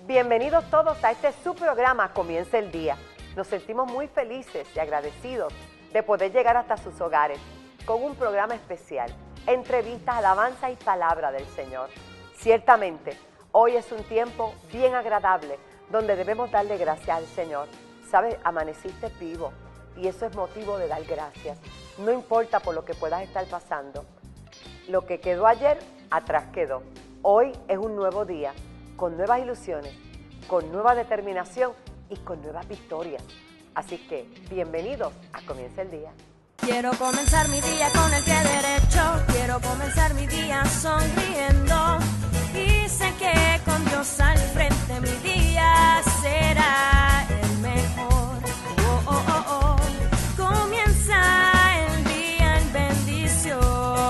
Bienvenidos todos a este su programa Comienza el Día. Nos sentimos muy felices y agradecidos de poder llegar hasta sus hogares con un programa especial, entrevistas, alabanza y palabra del Señor. Ciertamente, hoy es un tiempo bien agradable donde debemos darle gracias al Señor. ¿Sabes? Amaneciste vivo y eso es motivo de dar gracias. No importa por lo que puedas estar pasando. Lo que quedó ayer, atrás quedó. Hoy es un nuevo día, con nuevas ilusiones, con nueva determinación y con nuevas victorias. Así que, bienvenidos a Comienza el Día. Quiero comenzar mi día con el pie derecho, quiero comenzar mi día sonriendo y sé que con Dios al frente mi día será el mejor. Oh, oh, oh, oh. Comienza el día en bendición.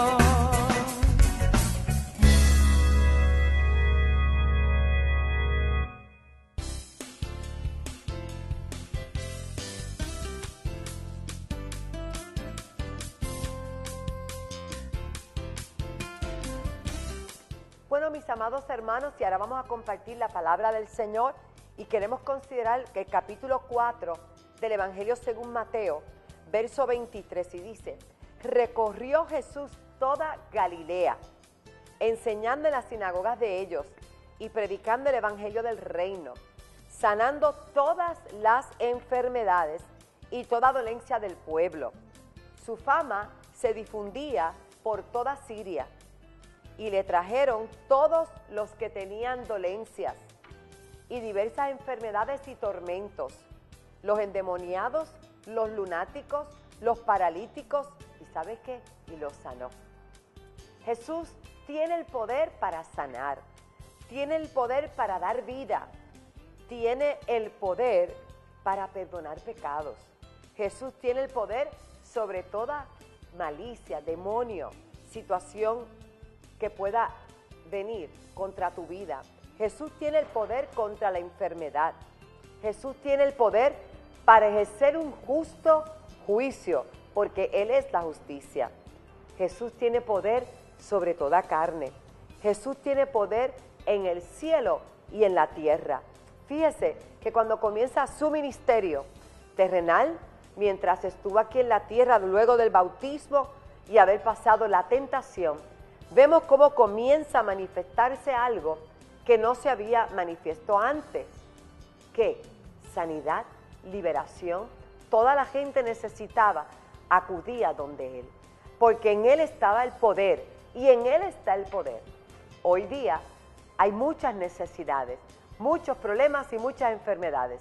Bueno, mis amados hermanos, y ahora vamos a compartir la palabra del Señor y queremos considerar que el capítulo 4 del Evangelio según Mateo, verso 23, y dice: recorrió Jesús toda Galilea, enseñando en las sinagogas de ellos y predicando el Evangelio del reino, sanando todas las enfermedades y toda dolencia del pueblo. Su fama se difundía por toda Siria. Y le trajeron todos los que tenían dolencias y diversas enfermedades y tormentos, los endemoniados, los lunáticos, los paralíticos, y ¿sabes qué? Y los sanó. Jesús tiene el poder para sanar, tiene el poder para dar vida, tiene el poder para perdonar pecados. Jesús tiene el poder sobre toda malicia, demonio, situación que pueda venir contra tu vida. Jesús tiene el poder contra la enfermedad. Jesús tiene el poder para ejercer un justo juicio, porque Él es la justicia. Jesús tiene poder sobre toda carne. Jesús tiene poder en el cielo y en la tierra. Fíjese que cuando comienza su ministerio terrenal, mientras estuvo aquí en la tierra luego del bautismo y haber pasado la tentación, vemos cómo comienza a manifestarse algo que no se había manifestado antes. ¿Qué? Sanidad, liberación. Toda la gente necesitaba, acudía donde Él, porque en Él estaba el poder y en Él está el poder. Hoy día hay muchas necesidades, muchos problemas y muchas enfermedades.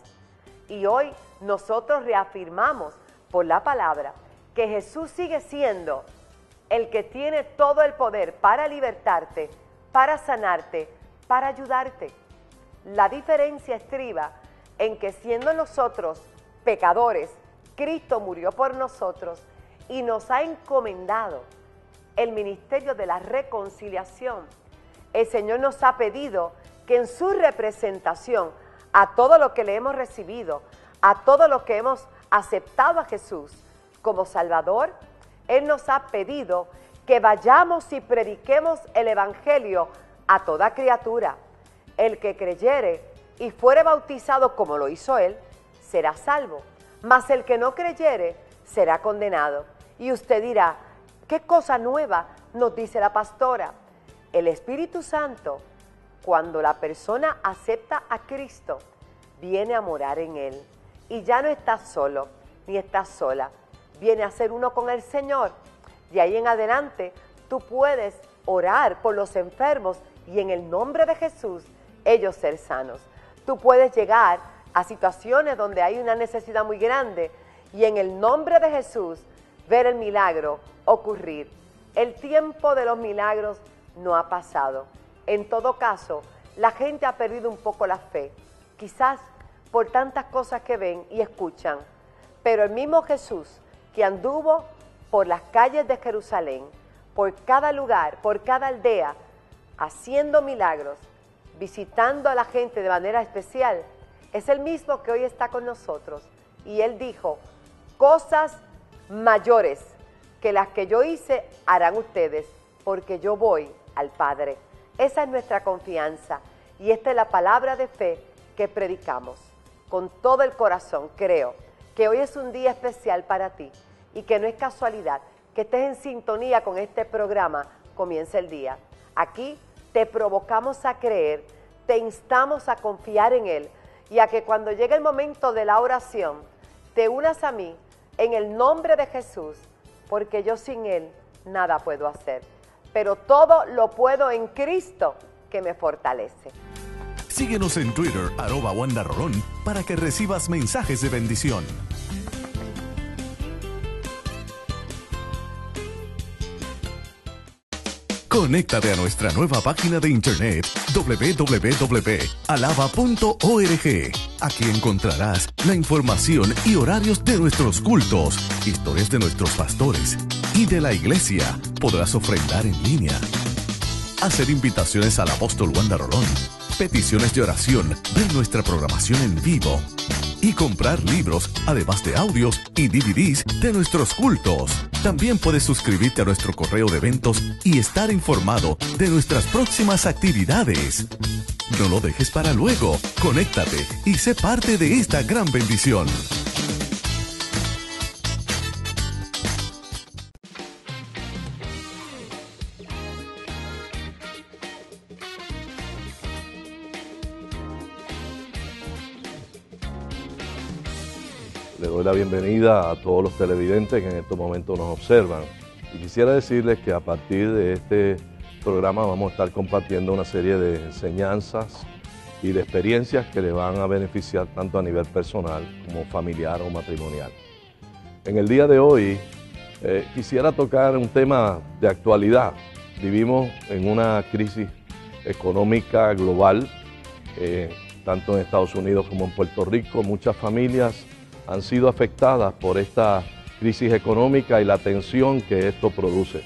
Y hoy nosotros reafirmamos por la palabra que Jesús sigue siendo el que tiene todo el poder para libertarte, para sanarte, para ayudarte. La diferencia estriba en que siendo nosotros pecadores, Cristo murió por nosotros y nos ha encomendado el ministerio de la reconciliación. El Señor nos ha pedido que en su representación a todo lo que le hemos recibido, a todo lo que hemos aceptado a Jesús como Salvador, Él nos ha pedido que vayamos y prediquemos el Evangelio a toda criatura. El que creyere y fuere bautizado como lo hizo Él, será salvo. Mas el que no creyere, será condenado. Y usted dirá, ¿qué cosa nueva nos dice la pastora? El Espíritu Santo, cuando la persona acepta a Cristo, viene a morar en él. Y ya no está solo, ni está sola. Viene a ser uno con el Señor. De ahí en adelante, tú puedes orar por los enfermos y en el nombre de Jesús, ellos ser sanos. Tú puedes llegar a situaciones donde hay una necesidad muy grande y en el nombre de Jesús, ver el milagro ocurrir. El tiempo de los milagros no ha pasado. En todo caso, la gente ha perdido un poco la fe, quizás por tantas cosas que ven y escuchan, pero el mismo Jesús que anduvo por las calles de Jerusalén, por cada lugar, por cada aldea, haciendo milagros, visitando a la gente de manera especial, es el mismo que hoy está con nosotros. Y Él dijo, cosas mayores que las que yo hice harán ustedes, porque yo voy al Padre. Esa es nuestra confianza. y esta es la palabra de fe que predicamos. Con todo el corazón creo que hoy es un día especial para ti y que no es casualidad que estés en sintonía con este programa Comienza el Día. Aquí te provocamos a creer, te instamos a confiar en Él y a que cuando llegue el momento de la oración te unas a mí en el nombre de Jesús, porque yo sin Él nada puedo hacer, pero todo lo puedo en Cristo que me fortalece. Síguenos en Twitter, @WandaRolón, para que recibas mensajes de bendición. Conéctate a nuestra nueva página de internet www.alaba.org. Aquí encontrarás la información y horarios de nuestros cultos, historias de nuestros pastores y de la iglesia. Podrás ofrendar en línea, hacer invitaciones al apóstol Wanda Rolón, peticiones de oración, ver nuestra programación en vivo y comprar libros, además de audios y DVDs de nuestros cultos. También puedes suscribirte a nuestro correo de eventos y estar informado de nuestras próximas actividades. No lo dejes para luego. Conéctate y sé parte de esta gran bendición. Le doy la bienvenida a todos los televidentes que en estos momentos nos observan. Y quisiera decirles que a partir de este programa vamos a estar compartiendo una serie de enseñanzas y de experiencias que le van a beneficiar tanto a nivel personal como familiar o matrimonial. En el día de hoy quisiera tocar un tema de actualidad. Vivimos en una crisis económica global, tanto en Estados Unidos como en Puerto Rico. Muchas familias han sido afectadas por esta crisis económica y la tensión que esto produce.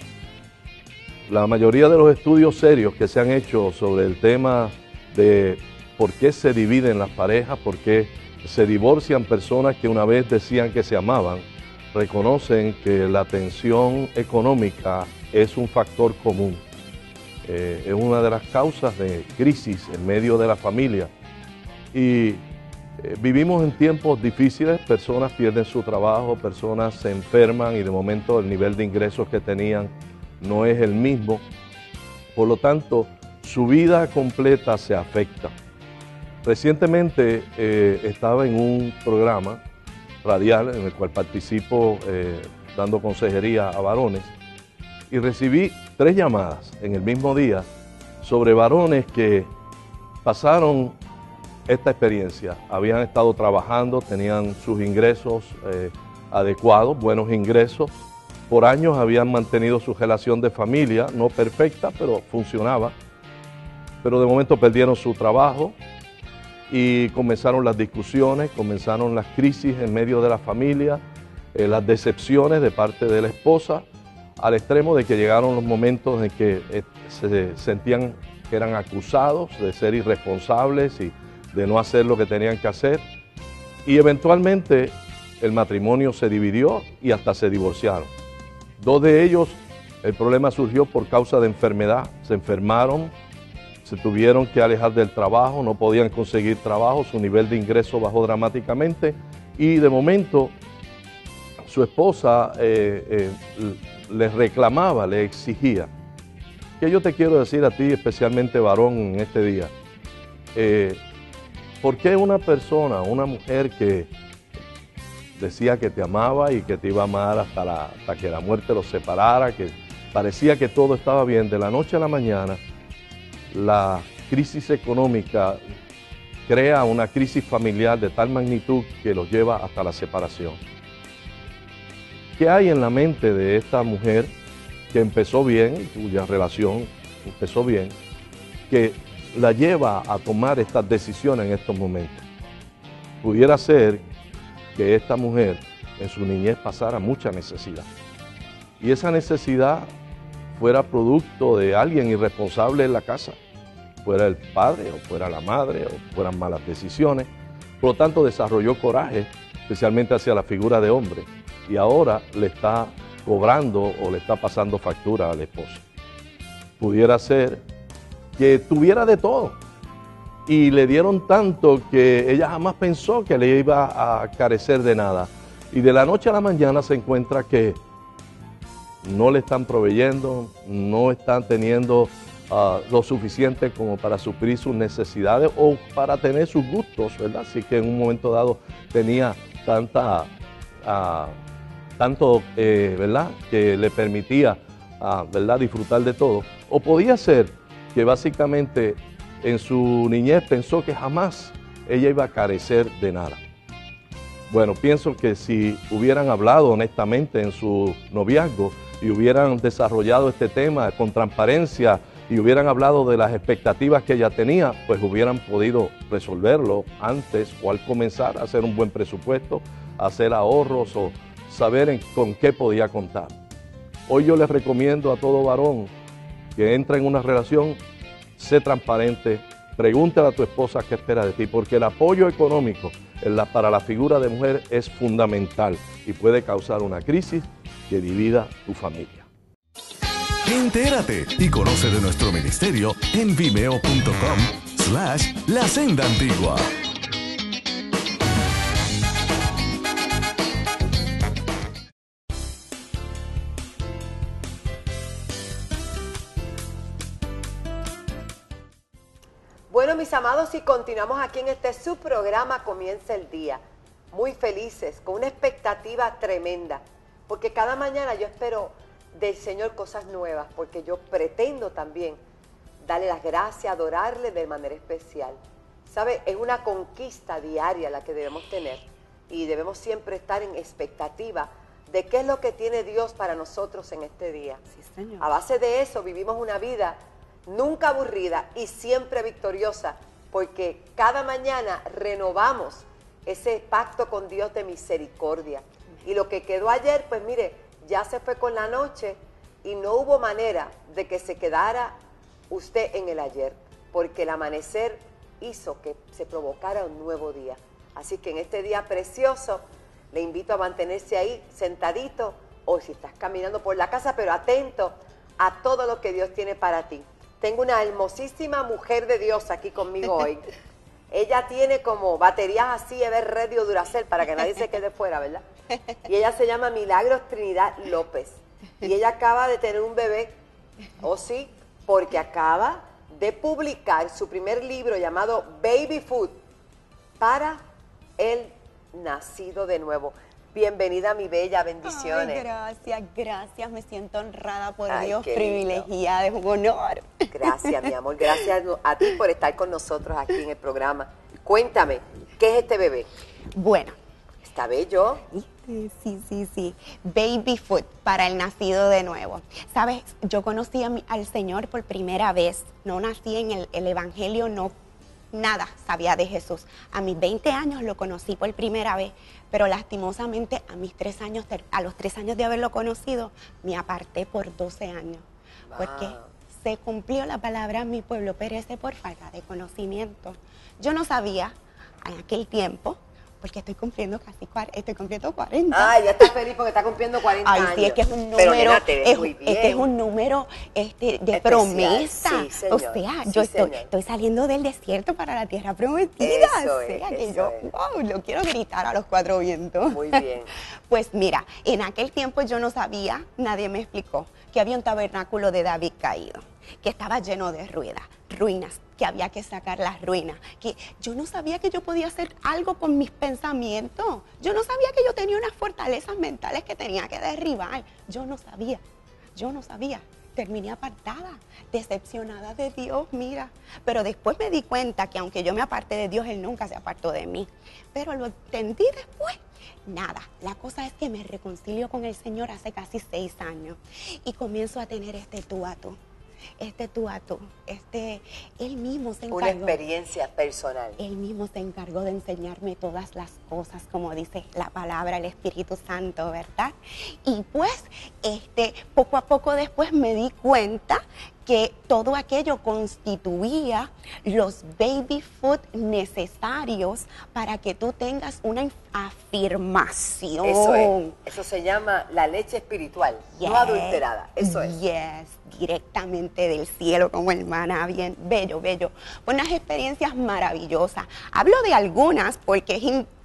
La mayoría de los estudios serios que se han hecho sobre el tema de por qué se dividen las parejas, por qué se divorcian personas que una vez decían que se amaban, reconocen que la tensión económica es un factor común. Es una de las causas de crisis en medio de la familia. Y vivimos en tiempos difíciles, personas pierden su trabajo, personas se enferman y de momento el nivel de ingresos que tenían no es el mismo. Por lo tanto, su vida completa se afecta. Recientemente estaba en un programa radial en el cual participo dando consejería a varones y recibí 3 llamadas en el mismo día sobre varones que pasaron esta experiencia. Habían estado trabajando, tenían sus ingresos adecuados, buenos ingresos. Por años habían mantenido su relación de familia, no perfecta, pero funcionaba. Pero de momento perdieron su trabajo y comenzaron las discusiones, comenzaron las crisis en medio de la familia, las decepciones de parte de la esposa, al extremo de que llegaron los momentos en que se sentían que eran acusados de ser irresponsables y de no hacer lo que tenían que hacer, y eventualmente el matrimonio se dividió y hasta se divorciaron. 2 de ellos, el problema surgió por causa de enfermedad, se enfermaron, se tuvieron que alejar del trabajo, no podían conseguir trabajo, su nivel de ingreso bajó dramáticamente y de momento su esposa les reclamaba, le exigía. ¿Qué yo te quiero decir a ti, especialmente varón, en este día? ¿Por qué una persona, una mujer que decía que te amaba y que te iba a amar hasta que la muerte los separara, que parecía que todo estaba bien, de la noche a la mañana, la crisis económica crea una crisis familiar de tal magnitud que los lleva hasta la separación? ¿Qué hay en la mente de esta mujer que empezó bien, cuya relación empezó bien, que la lleva a tomar estas decisiones en estos momentos? Pudiera ser que esta mujer en su niñez pasara mucha necesidad y esa necesidad fuera producto de alguien irresponsable en la casa, fuera el padre o fuera la madre o fueran malas decisiones. Por lo tanto, desarrolló coraje, especialmente hacia la figura de hombre, y ahora le está cobrando o le está pasando factura al esposo. Pudiera ser que tuviera de todo, y le dieron tanto que ella jamás pensó que le iba a carecer de nada. Y de la noche a la mañana se encuentra que no le están proveyendo, no están teniendo lo suficiente como para suplir sus necesidades o para tener sus gustos, ¿verdad? Así que en un momento dado tenía tanto, ¿verdad?, que le permitía, ¿verdad?, disfrutar de todo. O podía ser que básicamente en su niñez pensó que jamás ella iba a carecer de nada. Bueno, pienso que si hubieran hablado honestamente en su noviazgo y hubieran desarrollado este tema con transparencia y hubieran hablado de las expectativas que ella tenía, pues hubieran podido resolverlo antes o al comenzar a hacer un buen presupuesto, hacer ahorros o saber con qué podía contar. Hoy yo les recomiendo a todo varón que entra en una relación, sé transparente, pregúntale a tu esposa qué espera de ti, porque el apoyo económico para la figura de mujer es fundamental y puede causar una crisis que divida tu familia. Entérate y conoce de nuestro ministerio en vimeo.com/La Senda Antigua. Bueno, mis amados, y continuamos aquí en este su programa Comienza el Día. Muy felices, con una expectativa tremenda, porque cada mañana yo espero del Señor cosas nuevas, porque yo pretendo también darle las gracias, adorarle de manera especial. ¿Sabe? Es una conquista diaria la que debemos tener y debemos siempre estar en expectativa de qué es lo que tiene Dios para nosotros en este día. Sí, señor. A base de eso vivimos una vida nunca aburrida y siempre victoriosa, porque cada mañana renovamos ese pacto con Dios de misericordia. Y lo que quedó ayer, pues mire, ya se fue con la noche y no hubo manera de que se quedara usted en el ayer, porque el amanecer hizo que se provocara un nuevo día. Así que en este día precioso le invito a mantenerse ahí sentadito o si estás caminando por la casa, pero atento a todo lo que Dios tiene para ti. Tengo una hermosísima mujer de Dios aquí conmigo hoy. Ella tiene como baterías así, Ever Radio Duracell, para que nadie se quede fuera, ¿verdad? Y ella se llama Milagros Trinidad López. Y ella acaba de tener un bebé, ¿oh sí? Porque acaba de publicar su primer libro llamado Baby Food para el nacido de nuevo. Bienvenida, mi bella, bendiciones. Ay, gracias, me siento honrada por Ay, Dios, qué privilegiada, es un honor. Gracias, mi amor, gracias a ti por estar con nosotros aquí en el programa. Cuéntame, ¿qué es este bebé? Bueno, ¿Está bello? sí, Baby Food para el nacido de nuevo. Sabes, yo conocí al Señor por primera vez, no nací en el Evangelio, no nada sabía de Jesús. A mis 20 años lo conocí por primera vez, pero lastimosamente a los 3 años de haberlo conocido, me aparté por 12 años. Porque se cumplió la palabra, mi pueblo perece por falta de conocimiento. Yo no sabía en aquel tiempo, porque estoy cumpliendo 40. Ay, ya está feliz porque está cumpliendo 40 años. Ay, sí, es que es un número, Pero, nena, te ves muy bien. es que es un número de especial, promesa. sí, señor. O sea, Sí, yo señor. estoy saliendo del desierto para la tierra prometida. Eso O sea, es, que eso yo, es. wow, lo quiero gritar a los 4 vientos. Muy bien. Pues mira, en aquel tiempo yo no sabía, nadie me explicó, que había un tabernáculo de David caído, que estaba lleno de ruinas, que había que sacar las ruinas, que yo no sabía que yo podía hacer algo con mis pensamientos, yo no sabía que yo tenía unas fortalezas mentales que tenía que derribar, yo no sabía, terminé apartada, decepcionada de Dios, mira, pero después me di cuenta que aunque yo me aparté de Dios, Él nunca se apartó de mí, pero lo entendí después. Nada, la cosa es que me reconcilio con el Señor hace casi 6 años y comienzo a tener este tú a tú. Él mismo se encargó. Una experiencia personal. Él mismo se encargó de enseñarme todas las cosas, como dice la palabra, el Espíritu Santo, ¿verdad? Y pues, poco a poco después me di cuenta que todo aquello constituía los baby food necesarios para que tú tengas una afirmación. Eso se llama la leche espiritual, Yes. no adulterada, eso es. Yes, directamente del cielo como hermana, bien bello, bello. Unas experiencias maravillosas. Hablo de algunas porque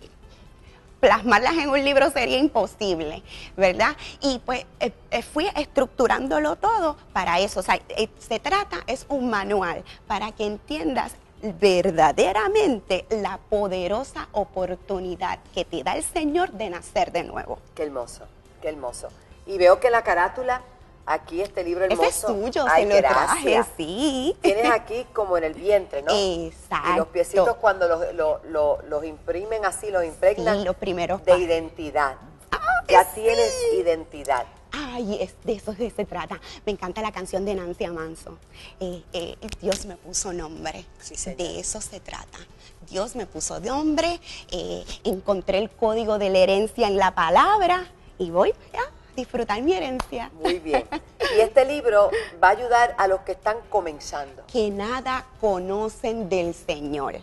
plasmarlas en un libro sería imposible, ¿verdad? Y pues fui estructurándolo todo para eso. O sea, se trata, es un manual para que entiendas verdaderamente la poderosa oportunidad que te da el Señor de nacer de nuevo. Qué hermoso, qué hermoso. Y veo que la carátula, aquí este libro hermoso. Ese es suyo, Ay, se lo traje, gracias. sí. Tienes aquí como en el vientre, ¿no? Exacto. Y los piecitos cuando los imprimen así, los impregnan Sí, los primeros de pasos. identidad. Ah, Ya sí. tienes identidad. Ay, de eso se trata. Me encanta la canción de Nancy Amanso. Dios me puso nombre. Sí, señor. De eso se trata. Dios me puso nombre. Encontré el código de la herencia en la palabra y voy a disfrutar mi herencia. Muy bien. Y este libro va a ayudar a los que están comenzando. Que nada conocen del Señor.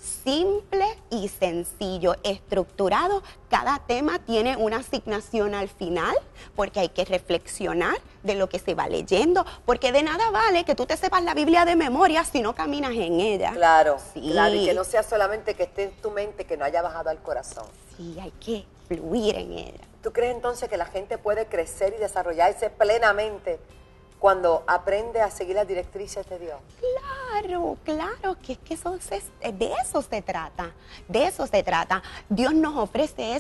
Simple y sencillo, estructurado. Cada tema tiene una asignación al final, porque hay que reflexionar de lo que se va leyendo, porque de nada vale que tú te sepas la Biblia de memoria si no caminas en ella. Claro, Sí. claro, y que no sea solamente que esté en tu mente, que no haya bajado al corazón. Sí, hay que fluir en ella. ¿Tú crees entonces que la gente puede crecer y desarrollarse plenamente cuando aprende a seguir las directrices de Dios? Claro, claro, que es que de eso se trata, de eso se trata. Dios nos ofrece,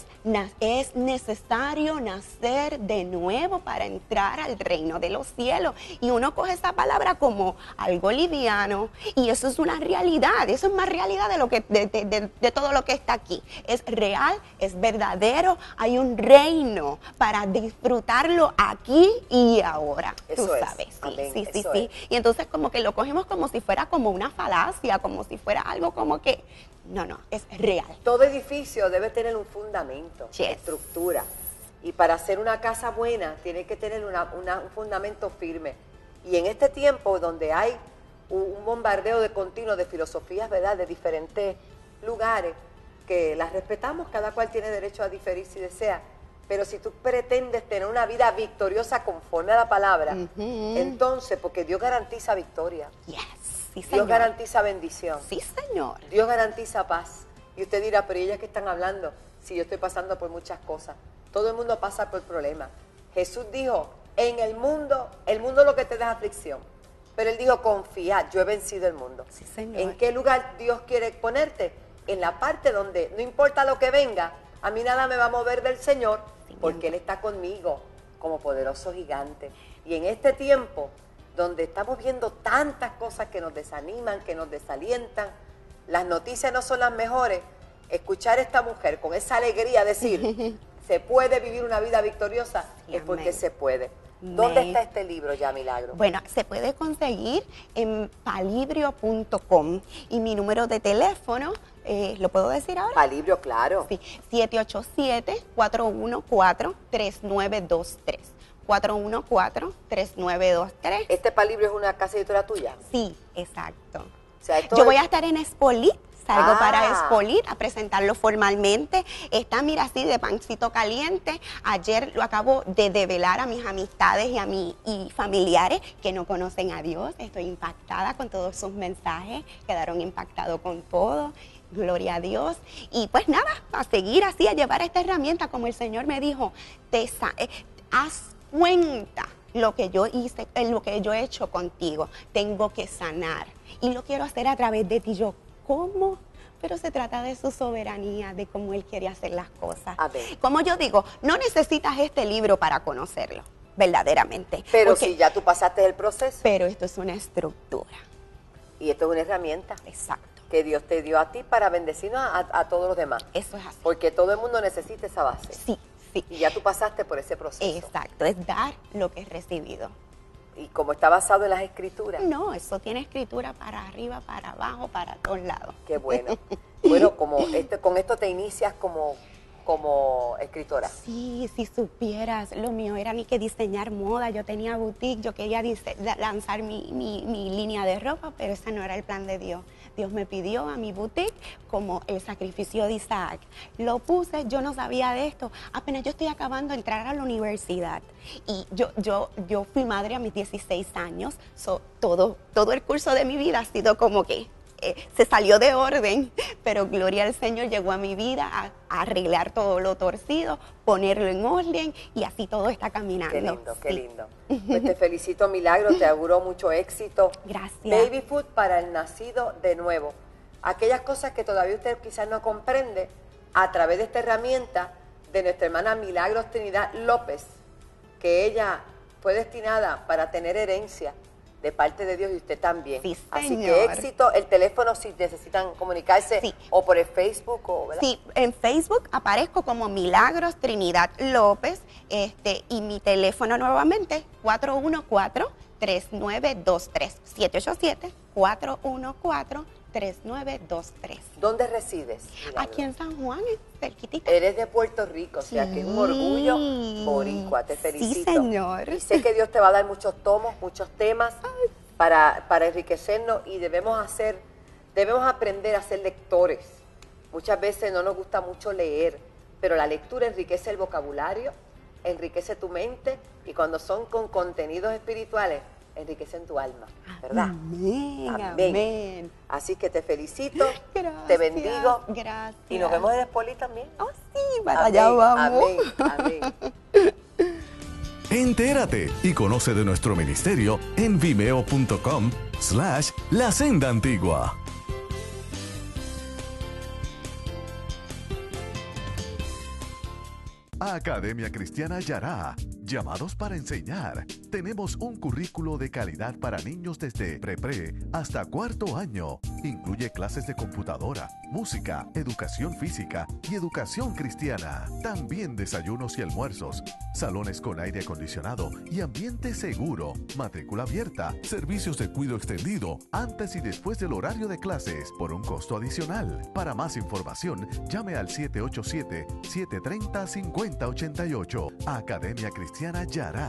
es necesario nacer de nuevo para entrar al reino de los cielos. Y uno coge esa palabra como algo liviano, y eso es una realidad, eso es más realidad de, lo que, de todo lo que está aquí. Es real, es verdadero, hay un reino para disfrutarlo aquí y ahora. Eso Tú es. sabes, sí, Amén, sí, sí, eso sí. es. Y entonces como que lo cogemos como si fuera como una falacia, como si fuera algo como que, no, es real. Todo edificio debe tener un fundamento, Yes. estructura. Y para hacer una casa buena tiene que tener un fundamento firme. Y en este tiempo donde hay un bombardeo de continuo de filosofías, ¿verdad?, de diferentes lugares, que las respetamos, cada cual tiene derecho a diferir si desea. Pero si tú pretendes tener una vida victoriosa conforme a la palabra, entonces, porque Dios garantiza victoria, Yes, sí, Dios señor. garantiza bendición, Sí, señor. Dios garantiza paz. Y usted dirá, pero ellas que están hablando, si yo estoy pasando por muchas cosas, todo el mundo pasa por problemas. Jesús dijo, en el mundo lo que te da es aflicción. Pero Él dijo, confiad, yo he vencido el mundo. Sí, señor. ¿En qué lugar Dios quiere ponerte? En la parte donde no importa lo que venga, a mí nada me va a mover del Señor, porque Él está conmigo como poderoso gigante. Y en este tiempo, donde estamos viendo tantas cosas que nos desaniman, que nos desalientan, las noticias no son las mejores, escuchar a esta mujer con esa alegría decir, se puede vivir una vida victoriosa, Sí, es porque amén. se puede. ¿Dónde Amén. está este libro ya, Milagro? Bueno, se puede conseguir en palibrio.com y mi número de teléfono, ¿lo puedo decir ahora? Palibrio, claro. Sí, 787-414-3923. 414-3923. ¿Este Palibrio es una casa editorial tuya? Sí, exacto. O sea, esto Yo es- voy a estar en Expolit, salgo Ah. para Expolit a presentarlo formalmente. Está, mira, así de pancito caliente. Ayer lo acabo de develar a mis amistades y familiares que no conocen a Dios. Estoy impactada con todos sus mensajes, quedaron impactados con todo. Gloria a Dios. Y pues nada, a seguir así, a llevar esta herramienta, como el Señor me dijo, haz cuenta lo que yo hice, lo que yo he hecho contigo. Tengo que sanar. Y lo quiero hacer a través de ti. Yo, ¿cómo? Pero se trata de su soberanía, de cómo Él quiere hacer las cosas. Amén. Como yo digo, no necesitas este libro para conocerlo, verdaderamente. Pero Porque- si ya tú pasaste el proceso, Pero esto es una estructura. y esto es una herramienta Exacto. que Dios te dio a ti para bendecirnos a todos los demás. Eso es así. Porque todo el mundo necesita esa base. Sí, sí. Y ya tú pasaste por ese proceso. Exacto. Es dar lo que he recibido. Y como está basado en las escrituras, No, eso tiene escritura para arriba, para abajo, para todos lados. qué bueno. Bueno, como con esto te inicias como como escritora? Sí, si supieras, lo mío era ni que diseñar moda, yo tenía boutique, yo quería lanzar mi línea de ropa, pero ese no era el plan de Dios. Dios me pidió a mi boutique como el sacrificio de Isaac. Lo puse, yo no sabía de esto, apenas yo estoy acabando de entrar a la universidad y yo fui madre a mis 16 años, todo el curso de mi vida ha sido como que se salió de orden, pero gloria al Señor llegó a mi vida a arreglar todo lo torcido, ponerlo en orden y así todo está caminando. Qué lindo, qué sí. lindo. Pues te felicito, Milagro, te auguro mucho éxito. Gracias. Baby Food para el nacido de nuevo. Aquellas cosas que todavía usted quizás no comprende, a través de esta herramienta de nuestra hermana Milagros Trinidad López, que ella fue destinada para tener herencia de parte de Dios y usted también. Sí, así que éxito, el teléfono si necesitan comunicarse sí. o por el Facebook o ¿verdad? Sí, en Facebook aparezco como Milagros Trinidad López, y mi teléfono nuevamente 414-3923 787-414-3923. ¿Dónde resides, Milagro? Aquí en San Juan, cerquitita. Eres de Puerto Rico, o sea que es un orgullo boricua, te felicito. Sí, señor. Y sé que Dios te va a dar muchos tomos, muchos temas para enriquecernos y debemos aprender a ser lectores. Muchas veces no nos gusta mucho leer, pero la lectura enriquece el vocabulario, enriquece tu mente y cuando son con contenidos espirituales, enriquecen tu alma, ¿verdad? Amén, Amén. amén. Así que te felicito, Gracias, te bendigo. Gracias. Y nos vemos en el Poli también. Oh, sí, para allá vamos. Amén, amén. Entérate y conoce de nuestro ministerio en vimeo.com/La Senda Antigua. Academia Cristiana Yará. Llamados para enseñar. Tenemos un currículo de calidad para niños desde pre hasta cuarto año. Incluye clases de computadora, música, educación física y educación cristiana. También desayunos y almuerzos, salones con aire acondicionado y ambiente seguro, matrícula abierta, servicios de cuidado extendido antes y después del horario de clases por un costo adicional. Para más información, llame al 787-730-5088. Academia Cristiana Yará.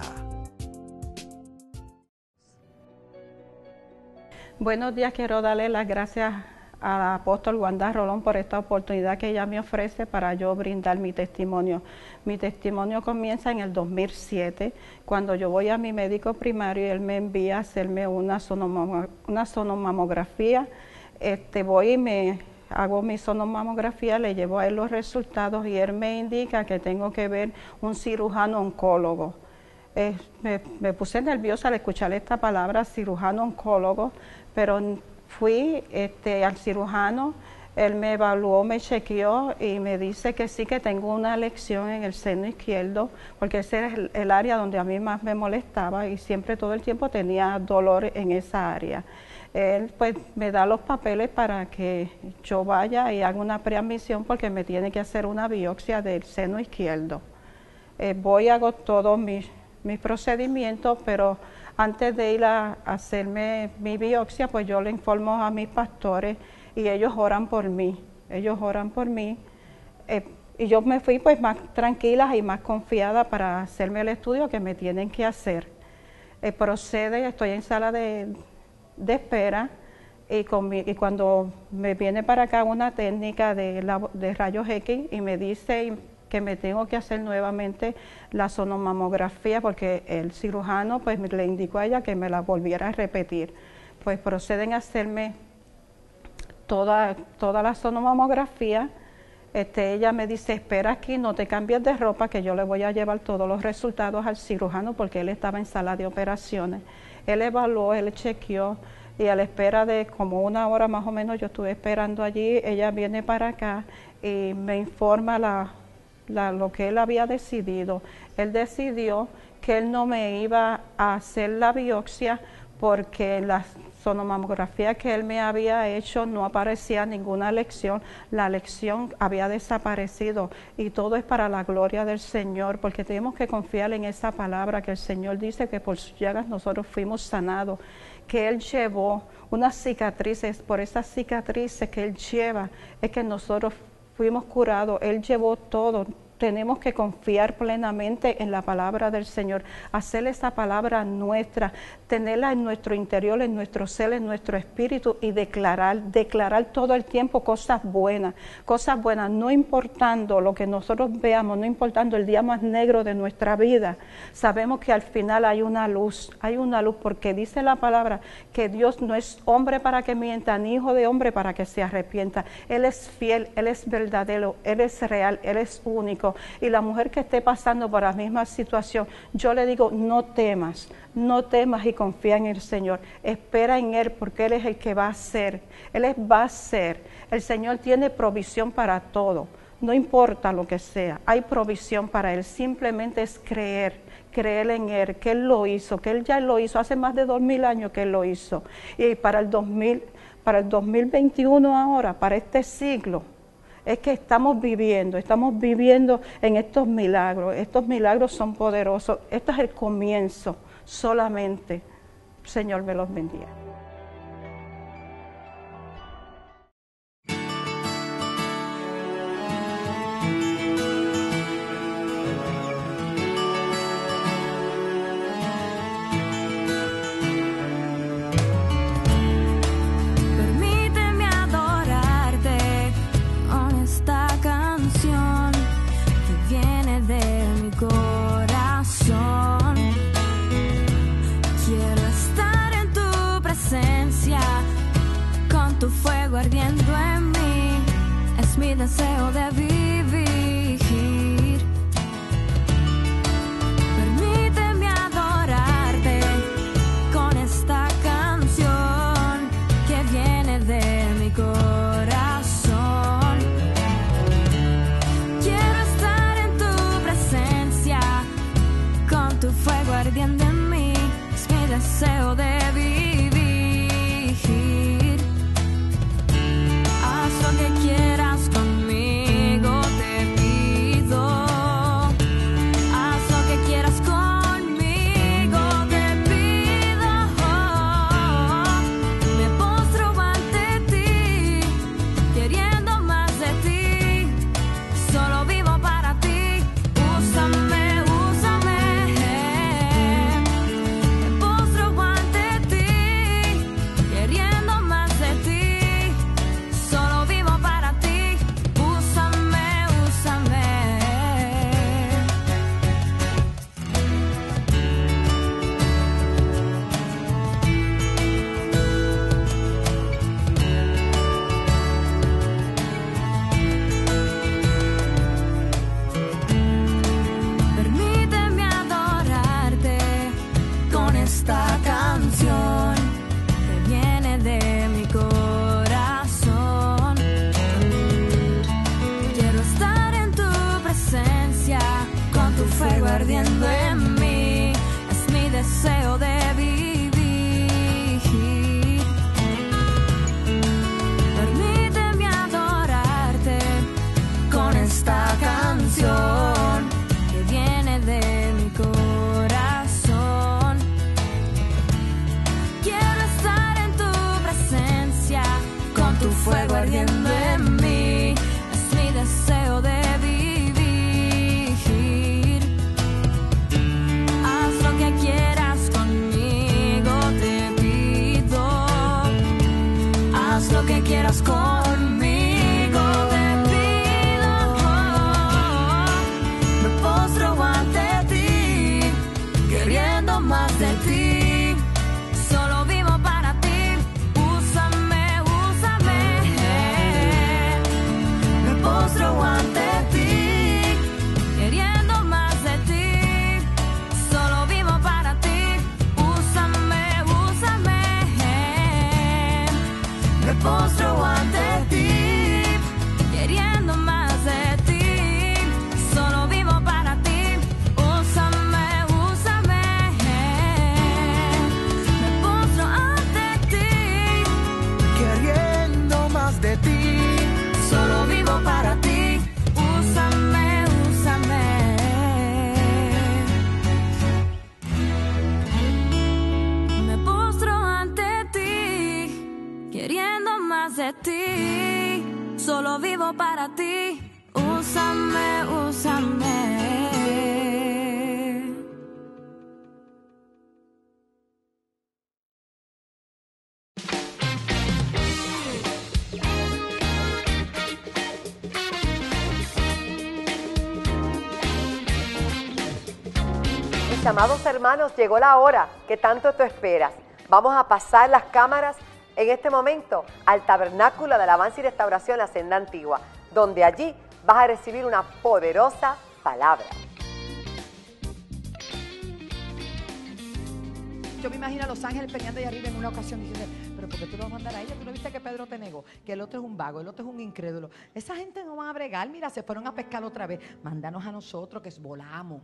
Buenos días, quiero darle las gracias al apóstol Wanda Rolón por esta oportunidad que ella me ofrece para yo brindar mi testimonio. Mi testimonio comienza en el 2007, cuando yo voy a mi médico primario y él me envía a hacerme una sonomamografía. Voy y me hago mi sonomamografía, le llevo a él los resultados y él me indica que tengo que ver un cirujano oncólogo. Me puse nerviosa al escuchar esta palabra, cirujano oncólogo, pero fui al cirujano, él me evaluó, me chequeó y me dice que sí, que tengo una lesión en el seno izquierdo, porque ese era el área donde a mí más me molestaba y siempre todo el tiempo tenía dolor en esa área. Él pues me da los papeles para que yo vaya y haga una preadmisión porque me tiene que hacer una biopsia del seno izquierdo. Voy y hago todos mis procedimientos, pero antes de ir a hacerme mi biopsia, pues yo le informo a mis pastores y ellos oran por mí. Y yo me fui pues más tranquila y más confiada para hacerme el estudio que me tienen que hacer. Procede, estoy en sala de espera y cuando me viene para acá una técnica de rayos X y me dice que me tengo que hacer nuevamente la sonomamografía porque el cirujano pues le indicó a ella que me la volviera a repetir. Pues proceden a hacerme toda la sonomamografía. Ella me dice, espera aquí, no te cambies de ropa, que yo le voy a llevar todos los resultados al cirujano porque él estaba en sala de operaciones. Él evaluó, él chequeó y a la espera de como una hora más o menos yo estuve esperando allí. Ella viene para acá y me informa lo que él había decidido. Él decidió que él no me iba a hacer la biopsia porque en la sonomamografía que él me había hecho no aparecía ninguna lesión, la lesión había desaparecido y todo es para la gloria del Señor, porque tenemos que confiar en esa palabra que el Señor dice que por sus llagas nosotros fuimos sanados, que Él llevó unas cicatrices, por esas cicatrices que Él lleva es que nosotros fuimos curados, Él llevó todo. Tenemos que confiar plenamente en la palabra del Señor, hacer esa palabra nuestra, tenerla en nuestro interior, en nuestro ser, en nuestro espíritu y declarar todo el tiempo cosas buenas, no importando lo que nosotros veamos, no importando el día más negro de nuestra vida. Sabemos que al final hay una luz porque dice la palabra que Dios no es hombre para que mienta, ni hijo de hombre para que se arrepienta. Él es fiel, Él es verdadero, Él es real, Él es único. Y la mujer que esté pasando por la misma situación, yo le digo, no temas y confía en el Señor, espera en Él porque Él es el que va a hacer, va a hacer. El Señor tiene provisión para todo, no importa lo que sea, hay provisión para Él, simplemente es creer en Él, que Él lo hizo, que Él ya lo hizo, hace más de 2000 años que Él lo hizo, y para el 2021 ahora, para este siglo, es que estamos viviendo en estos milagros son poderosos, esto es el comienzo solamente. Señor me los bendiga. Ardiendo en mí, es mi deseo de vivir. Permíteme adorarte con esta canción que viene de mi corazón. Quiero estar en tu presencia, con tu fuego ardiendo en mí, es mi deseo de vivir. Que quieras conmigo te pido, haz lo que quieras conmigo te pido, me postro ante ti, queriendo más de ti, solo vivo para ti, úsame, me postro ante ti, queriendo más de ti. Esta canción que viene de mi corazón. Quiero estar en tu presencia, con tu fuego ardiendo en mí, es mi deseo de vivir. Permíteme adorarte con esta canción que viene de mi corazón. Tu fuego ardiendo en mí, es mi deseo de vivir. Haz lo que quieras conmigo te pido, haz lo que quieras conmigo te pido, me postro ante ti, queriendo más de ti. Ante ti, queriendo más de ti, solo vivo para ti, úsame, me postro ante ti, queriendo más de ti, solo vivo para ti, úsame, me postro ante ti, queriendo más de ti, solo vivo para ti. Me postro ante ti, queriendo más de ti, solo Solo vivo para ti. Úsame, úsame. Mis amados hermanos, llegó la hora que tanto tú esperas. Vamos a pasar las cámaras en este momento al Tabernáculo de Alabanza y Restauración, la Senda Antigua, donde allí vas a recibir una poderosa palabra. Yo me imagino a los ángeles peleando ahí arriba en una ocasión diciendo, pero ¿por qué tú lo vas a mandar a ella? ¿Tú no viste que Pedro te negó? Que el otro es un vago, el otro es un incrédulo. Esa gente no va a bregar, mira, se fueron a pescar otra vez. Mándanos a nosotros que volamos.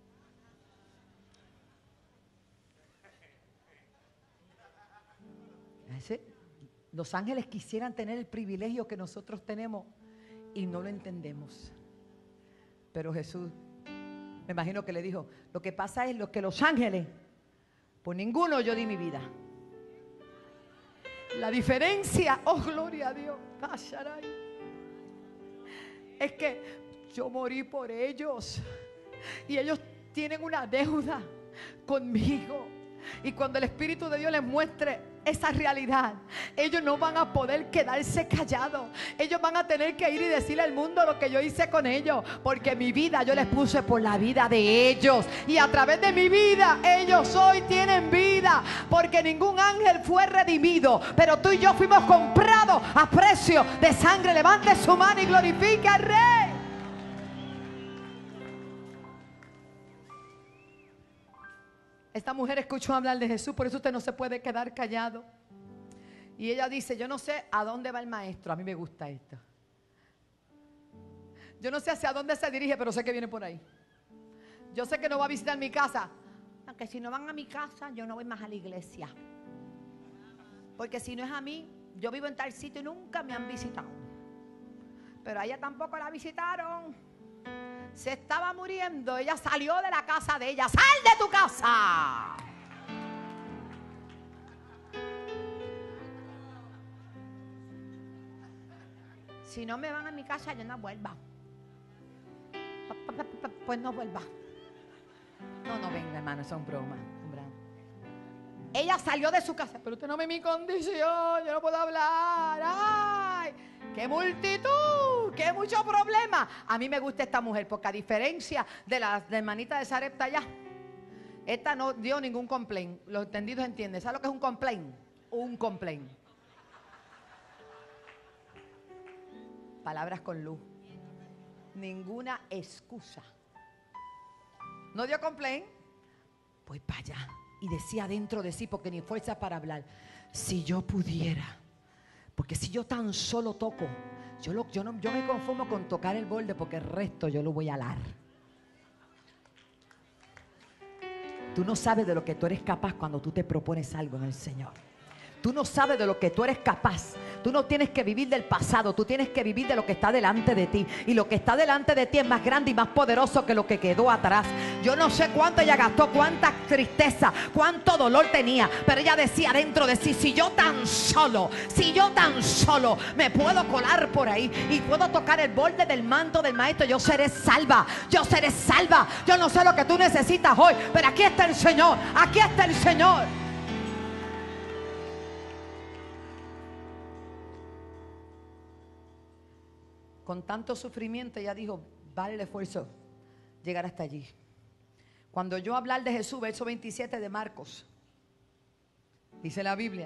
Los ángeles quisieran tener el privilegio que nosotros tenemos y no lo entendemos. Pero Jesús, me imagino que le dijo, lo que pasa es lo que los ángeles, por ninguno yo di mi vida. La diferencia, oh gloria a Dios, es que yo morí por ellos y ellos tienen una deuda conmigo. Y cuando el Espíritu de Dios les muestre esa realidad, ellos no van a poder quedarse callados. Ellos van a tener que ir y decirle al mundo lo que yo hice con ellos, porque mi vida yo les puse por la vida de ellos, y a través de mi vida ellos hoy tienen vida, porque ningún ángel fue redimido, pero tú y yo fuimos comprados a precio de sangre. Levante su mano y glorifique al Rey. Esta mujer escuchó hablar de Jesús, por eso usted no se puede quedar callado. Y ella dice, yo no sé a dónde va el maestro. A mí me gusta esto. Yo no sé hacia dónde se dirige, pero sé que viene por ahí. Yo sé que no va a visitar mi casa. Aunque si no van a mi casa, yo no voy más a la iglesia. Porque si no es a mí, yo vivo en tal sitio y nunca me han visitado. Pero a ella tampoco la visitaron. Se estaba muriendo, ella salió de la casa de ella. ¡Sal de tu casa! Si no me van a mi casa, yo no vuelva. Pues no vuelva. No venga, hermano, son bromas. Ella salió de su casa, pero usted no ve mi condición, yo no puedo hablar. ¡Ay! ¡Qué multitud! ¡Qué mucho problema! A mí me gusta esta mujer, porque a diferencia de la hermanita de Sarepta allá, esta no dio ningún complaint. Los entendidos entienden. ¿Sabes lo que es un complaint? Un complaint. Palabras con luz. Ninguna excusa. ¿No dio complaint? Pues para allá. Y decía dentro de sí, porque ni fuerza para hablar, si yo pudiera, porque si yo tan solo toco, yo me conformo con tocar el borde, porque el resto yo lo voy a alar. Tú no sabes de lo que tú eres capaz cuando tú te propones algo en el Señor. Tú no sabes de lo que tú eres capaz. Tú no tienes que vivir del pasado, tú tienes que vivir de lo que está delante de ti. Y lo que está delante de ti es más grande y más poderoso que lo que quedó atrás. Yo no sé cuánto ella gastó, cuánta tristeza, cuánto dolor tenía, pero ella decía dentro de sí, si yo tan solo me puedo colar por ahí y puedo tocar el borde del manto del maestro, yo seré salva, yo seré salva. Yo no sé lo que tú necesitas hoy, pero aquí está el Señor, aquí está el Señor. Con tanto sufrimiento ella dijo, vale el esfuerzo llegar hasta allí. Cuando yo hablar de Jesús, verso 27 de Marcos, dice la Biblia,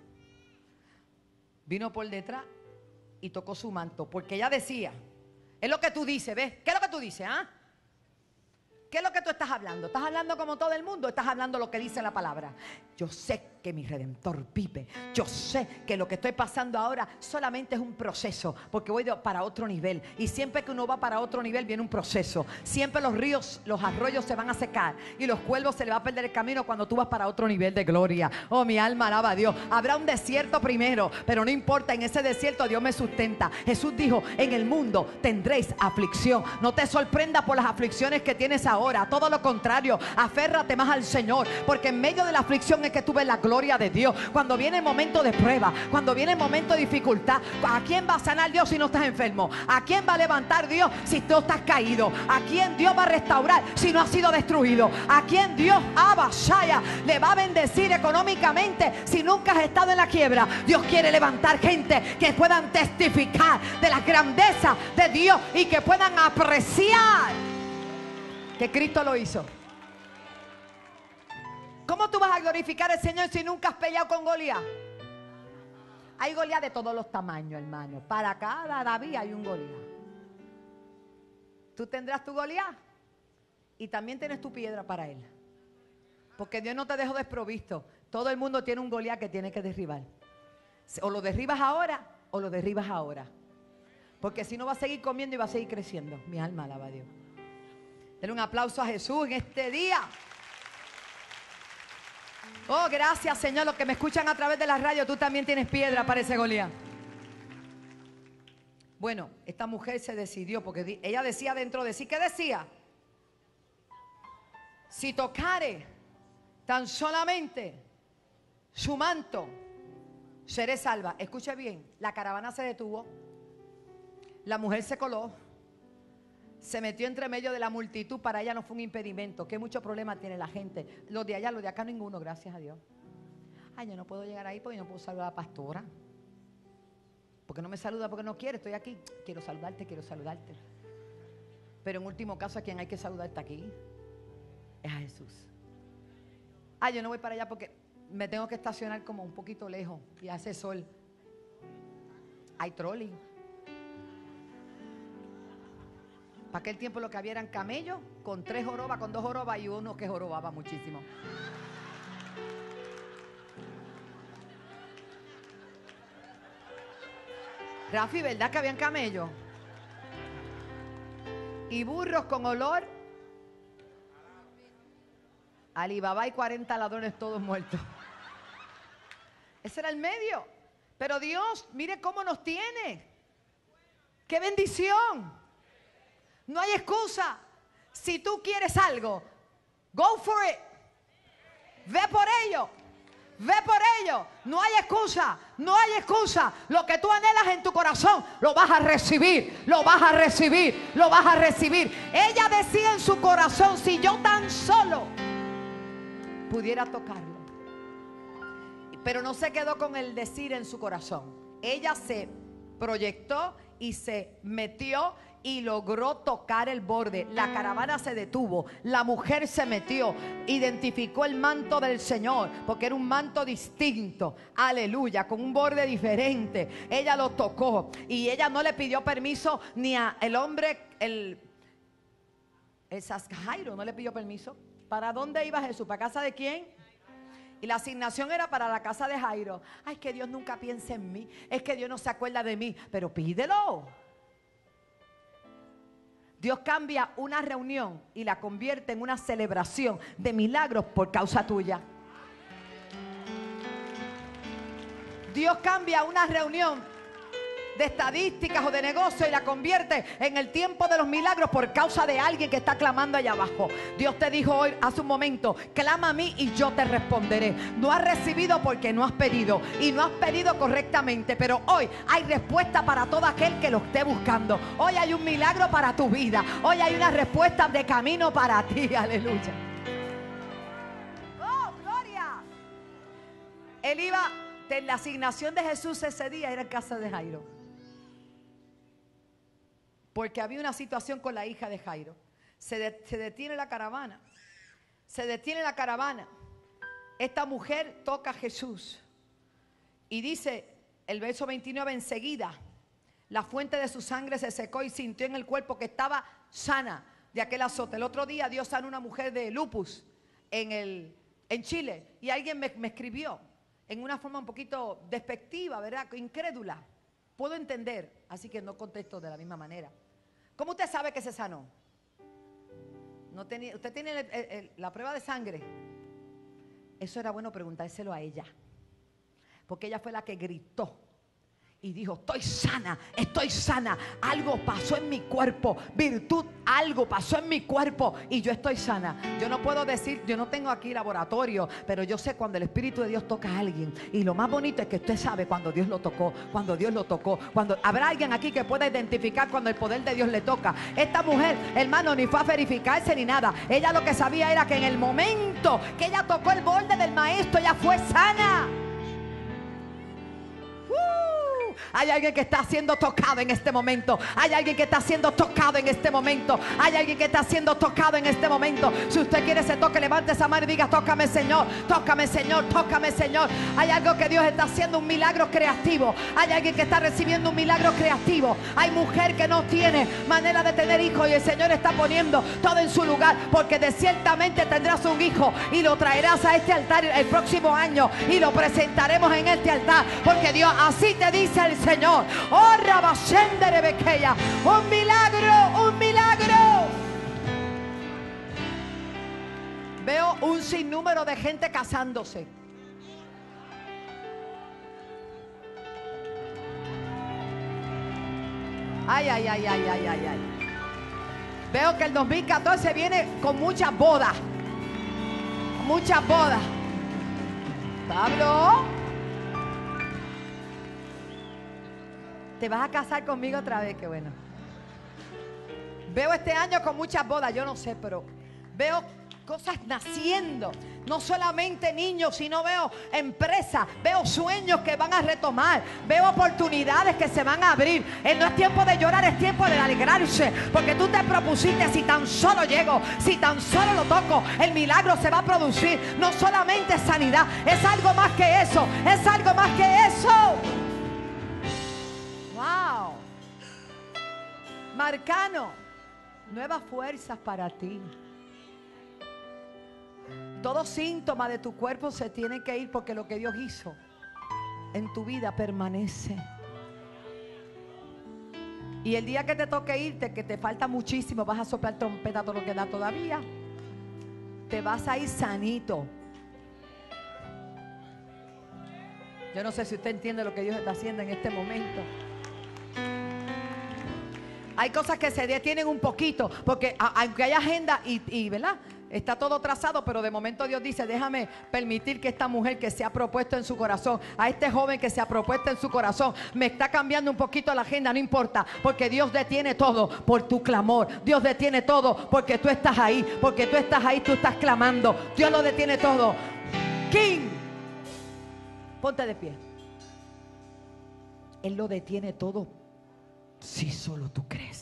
vino por detrás y tocó su manto, porque ella decía, es lo que tú dices, ¿ves? ¿Qué es lo que tú dices? ¿Ah? ¿Qué es lo que tú estás hablando? ¿Estás hablando como todo el mundo? ¿Estás hablando lo que dice la palabra? Yo sé que mi Redentor vive. Yo sé que lo que estoy pasando ahora solamente es un proceso, porque voy para otro nivel. Y siempre que uno va para otro nivel viene un proceso. Siempre los ríos, los arroyos se van a secar y los cuervos se le va a perder el camino cuando tú vas para otro nivel de gloria. Oh, mi alma alaba a Dios. Habrá un desierto primero, pero no importa, en ese desierto Dios me sustenta. Jesús dijo, en el mundo tendréis aflicción. No te sorprendas por las aflicciones que tienes ahora. Todo lo contrario, aférrate más al Señor, porque en medio de la aflicción es que tú ves la gloria gloria de Dios. Cuando viene el momento de prueba, cuando viene el momento de dificultad, ¿a quién va a sanar Dios si no estás enfermo? ¿A quién va a levantar Dios si tú estás caído? ¿A quién Dios va a restaurar si no has sido destruido? ¿A quién Dios Abashaya le va a bendecir económicamente si nunca has estado en la quiebra? Dios quiere levantar gente que puedan testificar de la grandeza de Dios y que puedan apreciar que Cristo lo hizo. ¿Cómo tú vas a glorificar al Señor si nunca has peleado con Goliat? Hay Goliat de todos los tamaños, hermano. Para cada David hay un Goliat. Tú tendrás tu Goliat y también tienes tu piedra para él. Porque Dios no te dejó desprovisto. Todo el mundo tiene un Goliat que tiene que derribar. O lo derribas ahora o lo derribas ahora. Porque si no va a seguir comiendo y va a seguir creciendo. Mi alma alaba a Dios. Denle un aplauso a Jesús en este día. Oh, gracias, Señor. Los que me escuchan a través de la radio, tú también tienes piedra para ese Goliat. Bueno, esta mujer se decidió porque ella decía dentro de sí, ¿qué decía? Si tocare tan solamente su manto, seré salva. Escuche bien, la caravana se detuvo, la mujer se coló, se metió entre medio de la multitud. Para ella no fue un impedimento. Que mucho problema tiene la gente. Los de allá, los de acá, ninguno, gracias a Dios. Ay, yo no puedo llegar ahí porque no puedo saludar a la pastora. Porque no me saluda, porque no quiere. Estoy aquí, quiero saludarte, quiero saludarte. Pero en último caso, a quien hay que saludarte aquí es a Jesús. Ay, yo no voy para allá porque me tengo que estacionar como un poquito lejos y hace sol. Hay trolley. Para aquel tiempo lo que había eran camellos con 3 jorobas, con 2 jorobas y uno que jorobaba muchísimo. Rafi, ¿verdad que habían camellos? Y burros con olor a Alibaba y 40 ladrones todos muertos. Ese era el medio. Pero Dios, mire cómo nos tiene. ¡Qué bendición! No hay excusa. Si tú quieres algo, go for it. Ve por ello. Ve por ello. No hay excusa. No hay excusa. Lo que tú anhelas en tu corazón, lo vas a recibir. Lo vas a recibir. Lo vas a recibir. Ella decía en su corazón, si yo tan solo pudiera tocarlo. Pero no se quedó con el decir en su corazón. Ella se proyectó y se metió y logró tocar el borde. La caravana se detuvo, la mujer se metió, identificó el manto del Señor, porque era un manto distinto, aleluya, con un borde diferente. Ella lo tocó y ella no le pidió permiso ni a el hombre, el Jairo, no le pidió permiso. ¿Para dónde iba Jesús? ¿Para casa de quién? Y la asignación era para la casa de Jairo. Ay, que Dios nunca piensa en mí, es que Dios no se acuerda de mí, pero pídelo. Dios cambia una reunión y la convierte en una celebración de milagros por causa tuya. Dios cambia una reunión de estadísticas o de negocio y la convierte en el tiempo de los milagros por causa de alguien que está clamando allá abajo. Dios te dijo hoy, hace un momento, clama a mí y yo te responderé. No has recibido porque no has pedido y no has pedido correctamente, pero hoy hay respuesta para todo aquel que lo esté buscando. Hoy hay un milagro para tu vida. Hoy hay una respuesta de camino para ti. Aleluya. ¡Oh, gloria! Él iba, la asignación de Jesús ese día era en casa de Jairo. Porque había una situación con la hija de Jairo. Se detiene la caravana. Se detiene la caravana. Esta mujer toca a Jesús. Y dice el verso 29, enseguida la fuente de su sangre se secó y sintió en el cuerpo que estaba sana de aquel azote. El otro día Dios sanó a una mujer de lupus en Chile. Y alguien me escribió en una forma un poquito despectiva, ¿verdad? Incrédula. Puedo entender, así que no contesto de la misma manera. ¿Cómo usted sabe que se sanó? Usted tiene la prueba de sangre. Eso era bueno preguntárselo a ella. Porque ella fue la que gritó y dijo, estoy sana, algo pasó en mi cuerpo, virtud, algo pasó en mi cuerpo y yo estoy sana. Yo no puedo decir, yo no tengo aquí laboratorio, pero yo sé cuando el Espíritu de Dios toca a alguien, y lo más bonito es que usted sabe cuando Dios lo tocó, cuando habrá alguien aquí que pueda identificar cuando el poder de Dios le toca. Esta mujer, hermano, ni fue a verificarse ni nada, ella lo que sabía era que en el momento que ella tocó el borde del maestro, ella fue sana. Hay alguien que está siendo tocado en este momento. Hay alguien que está siendo tocado en este momento. Hay alguien que está siendo tocado en este momento. Si usted quiere ese toque, levante esa mano y diga, tócame Señor, tócame Señor, tócame Señor. Hay algo que Dios está haciendo, un milagro creativo. Hay alguien que está recibiendo un milagro creativo. Hay mujer que no tiene manera de tener hijos y el Señor está poniendo todo en su lugar, porque de ciertamente tendrás un hijo y lo traerás a este altar el próximo año y lo presentaremos en este altar, porque Dios así te dice el Señor. Oh, Rabashendere Bequeya, un milagro, un milagro. Veo un sinnúmero de gente casándose. Ay, ay, ay, ay, ay, ay, ay. Veo que el 2014 viene con muchas bodas. Muchas bodas. Pablo, ¿te vas a casar conmigo otra vez? Qué bueno. Veo este año con muchas bodas, yo no sé, pero veo cosas naciendo. No solamente niños, sino veo empresas, veo sueños que van a retomar, veo oportunidades que se van a abrir. No es tiempo de llorar, es tiempo de alegrarse, porque tú te propusiste, si tan solo llego, si tan solo lo toco, el milagro se va a producir. No solamente sanidad, es algo más que eso, es algo más que eso. Wow. Marcano, nuevas fuerzas para ti. Todo síntoma de tu cuerpo se tiene que ir, porque lo que Dios hizo en tu vida permanece. Y el día que te toque irte, que te falta muchísimo, vas a soplar trompeta todo lo que da todavía, te vas a ir sanito. Yo no sé si usted entiende lo que Dios está haciendo en este momento. Hay cosas que se detienen un poquito, porque aunque hay agenda y ¿verdad? Está todo trazado, pero de momento Dios dice, déjame permitir que esta mujer que se ha propuesto en su corazón, a este joven que se ha propuesto en su corazón, me está cambiando un poquito la agenda, no importa, porque Dios detiene todo por tu clamor. Dios detiene todo porque tú estás ahí, porque tú estás ahí, tú estás clamando. Dios lo detiene todo. King, ponte de pie. Él lo detiene todo si solo tú crees.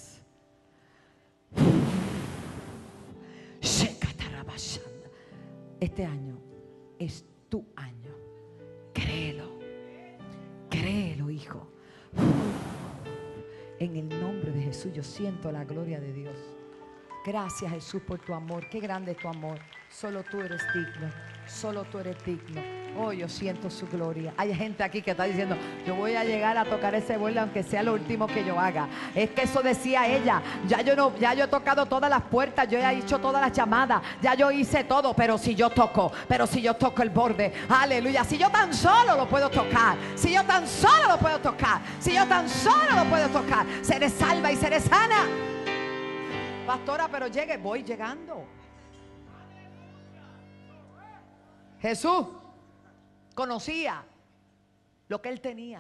Este año es tu año. Créelo. Créelo, hijo. En el nombre de Jesús yo siento la gloria de Dios. Gracias, Jesús, por tu amor. Qué grande es tu amor. Solo tú eres digno. Solo tú eres digno. Oh, yo siento su gloria. Hay gente aquí que está diciendo, yo voy a llegar a tocar ese borde aunque sea lo último que yo haga. Es que eso decía ella. Ya yo he tocado todas las puertas, yo he hecho todas las llamadas, ya yo hice todo, pero si yo toco el borde, aleluya, si yo tan solo lo puedo tocar, si yo tan solo lo puedo tocar, si yo tan solo lo puedo tocar, seré salva y seré sana. Pastora, pero voy llegando. Jesús conocía lo que él tenía.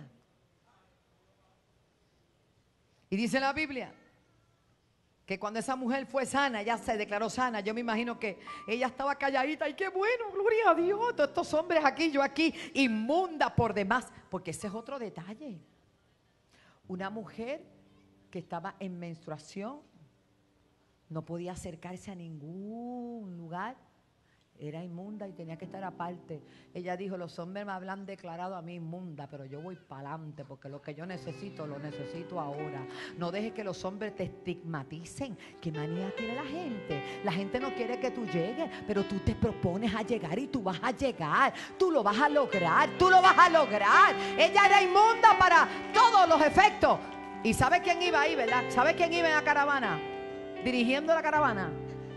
Y dice la Biblia que cuando esa mujer fue sana, ella se declaró sana. Yo me imagino que ella estaba calladita y qué bueno, gloria a Dios. Todos estos hombres aquí, yo aquí, inmunda por demás. Porque ese es otro detalle. Una mujer que estaba en menstruación no podía acercarse a ningún lugar. Era inmunda y tenía que estar aparte. Ella dijo, los hombres me hablan declarado a mí inmunda, pero yo voy para adelante porque lo que yo necesito, lo necesito ahora. No dejes que los hombres te estigmaticen. ¿Qué manía tiene la gente? La gente no quiere que tú llegues, pero tú te propones a llegar y tú vas a llegar. Tú lo vas a lograr, tú lo vas a lograr. Ella era inmunda para todos los efectos. ¿Y sabe quién iba ahí, verdad? ¿Sabe quién iba en la caravana? Dirigiendo la caravana.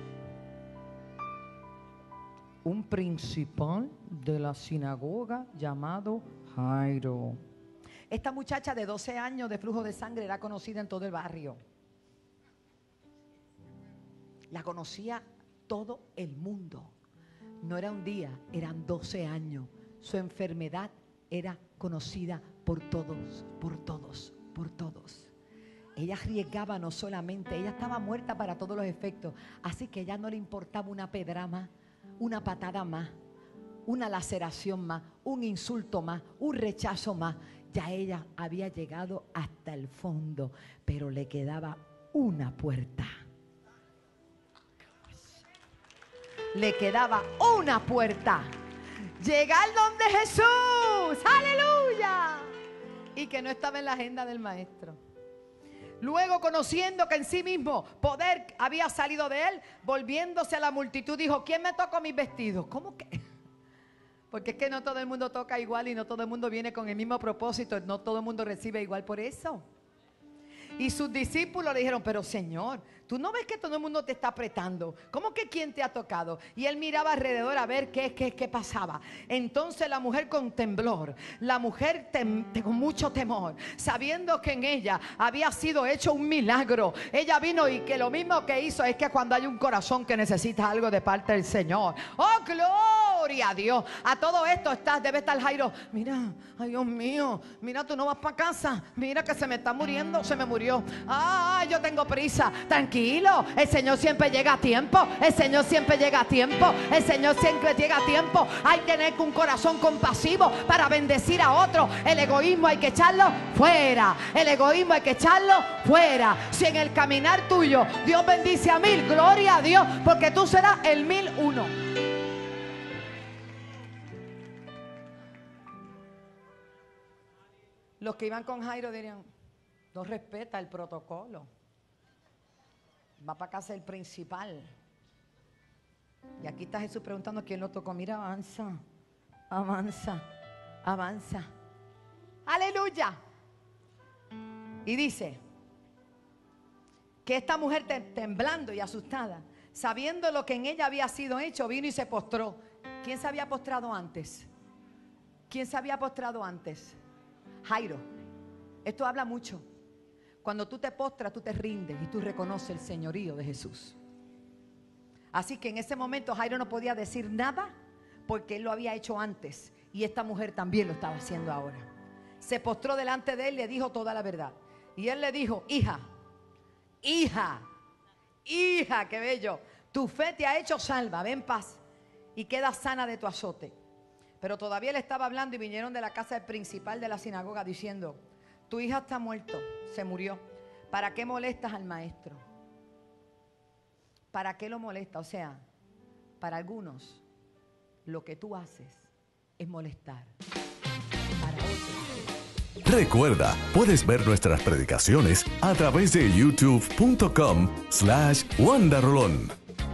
Un principal de la sinagoga llamado Jairo. Esta muchacha de 12 años de flujo de sangre era conocida en todo el barrio. La conocía todo el mundo. No era un día, eran 12 años. Su enfermedad era conocida por todos, por todos, por todos. Ella arriesgaba no solamente, ella estaba muerta para todos los efectos. Así que a ella no le importaba una pedra más, una patada más, una laceración más, un insulto más, un rechazo más. Ya ella había llegado hasta el fondo, pero le quedaba una puerta. Le quedaba una puerta. Llegar donde Jesús. ¡Aleluya! Y que no estaba en la agenda del maestro. Luego, conociendo que en sí mismo poder había salido de él, volviéndose a la multitud, dijo: ¿quién me tocó mis vestidos? ¿Cómo que? Porque es que no todo el mundo toca igual y no todo el mundo viene con el mismo propósito. No todo el mundo recibe igual por eso. Y sus discípulos le dijeron: pero Señor, ¿tú no ves que todo el mundo te está apretando? ¿Cómo que quién te ha tocado? Y él miraba alrededor a ver qué pasaba. Entonces la mujer con temblor, la mujer con mucho temor, sabiendo que en ella había sido hecho un milagro, ella vino y que lo mismo que hizo es que cuando hay un corazón que necesita algo de parte del Señor. ¡Oh, gloria a Dios! A todo esto debe estar Jairo. Mira, ay Dios mío, mira, tú no vas para casa. Mira que se me está muriendo, se me murió. Yo tengo prisa. Tranquilo, el Señor siempre llega a tiempo. El Señor siempre llega a tiempo. El Señor siempre llega a tiempo. Hay que tener un corazón compasivo para bendecir a otro. El egoísmo hay que echarlo fuera. El egoísmo hay que echarlo fuera. Si en el caminar tuyo Dios bendice a 1000, gloria a Dios, porque tú serás el 1001. Los que iban con Jairo dirían: no respeta el protocolo. Va para casa el principal. Y aquí está Jesús preguntando quién lo tocó. Mira, avanza, avanza, avanza. Aleluya. Y dice que esta mujer temblando y asustada, sabiendo lo que en ella había sido hecho, vino y se postró. ¿Quién se había postrado antes? ¿Quién se había postrado antes? Jairo. Esto habla mucho. Cuando tú te postras, tú te rindes y tú reconoces el señorío de Jesús. Así que en ese momento Jairo no podía decir nada porque él lo había hecho antes y esta mujer también lo estaba haciendo ahora. Se postró delante de él y le dijo toda la verdad. Y él le dijo: hija, hija, hija, qué bello, tu fe te ha hecho salva, ve en paz y queda sana de tu azote. Pero todavía él estaba hablando y vinieron de la casa del principal de la sinagoga diciendo: tu hija está muerta, se murió. ¿Para qué molestas al maestro? ¿Para qué lo molestas? O sea, para algunos, lo que tú haces es molestar. Para otros. Recuerda, puedes ver nuestras predicaciones a través de youtube.com/wandarolón.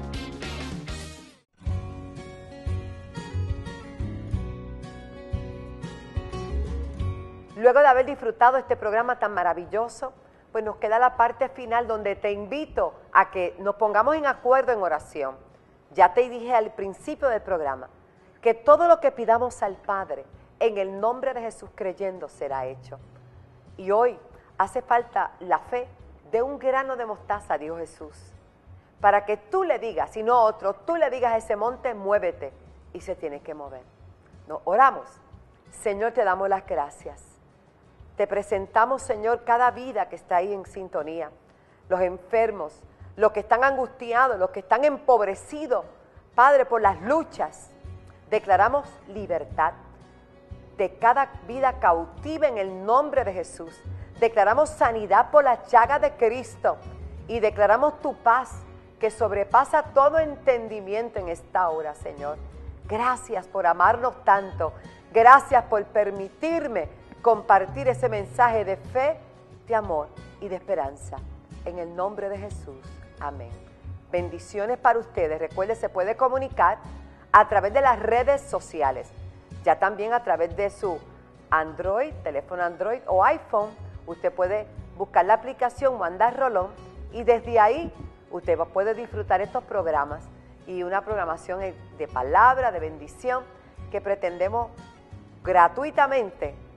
Luego de haber disfrutado este programa tan maravilloso, pues nos queda la parte final donde te invito a que nos pongamos en acuerdo en oración. Ya te dije al principio del programa que todo lo que pidamos al Padre en el nombre de Jesús creyendo será hecho. Y hoy hace falta la fe de un grano de mostaza, dijo Jesús, para que tú le digas, y no otro, tú le digas a ese monte: muévete, y se tiene que mover. Nos oramos. Señor, te damos las gracias. Te presentamos, Señor, cada vida que está ahí en sintonía. Los enfermos, los que están angustiados, los que están empobrecidos, Padre, por las luchas. Declaramos libertad de cada vida cautiva en el nombre de Jesús. Declaramos sanidad por la llaga de Cristo y declaramos tu paz que sobrepasa todo entendimiento en esta hora, Señor. Gracias por amarnos tanto. Gracias por permitirme compartir ese mensaje de fe, de amor y de esperanza. En el nombre de Jesús. Amén. Bendiciones para ustedes. Recuerde, se puede comunicar a través de las redes sociales. Ya también a través de su Android, teléfono Android o iPhone, usted puede buscar la aplicación Wanda Rolón y desde ahí usted puede disfrutar estos programas y una programación de palabra, de bendición que pretendemos gratuitamente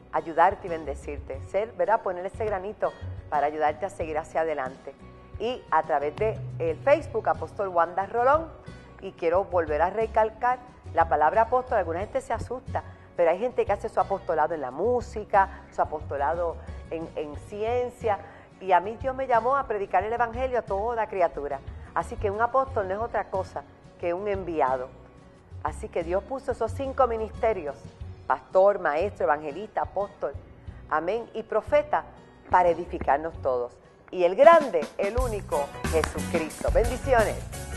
ayudarte y bendecirte. Ser, ¿verdad? Poner ese granito para ayudarte a seguir hacia adelante. Y a través de el Facebook, Apóstol Wanda Rolón, y quiero volver a recalcar la palabra apóstol. Alguna gente se asusta, pero hay gente que hace su apostolado en la música, su apostolado en ciencia, y a mí Dios me llamó a predicar el evangelio a toda criatura. Así que un apóstol no es otra cosa que un enviado. Así que Dios puso esos 5 ministerios: pastor, maestro, evangelista, apóstol, amén, y profeta, para edificarnos todos. Y el grande, el único, Jesucristo. Bendiciones.